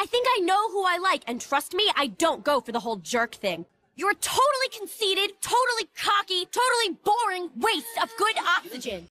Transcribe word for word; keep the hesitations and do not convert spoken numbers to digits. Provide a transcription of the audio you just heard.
I think I know who I like, and trust me, I don't go for the whole jerk thing. You're a totally conceited, totally cocky, totally boring waste of good oxygen.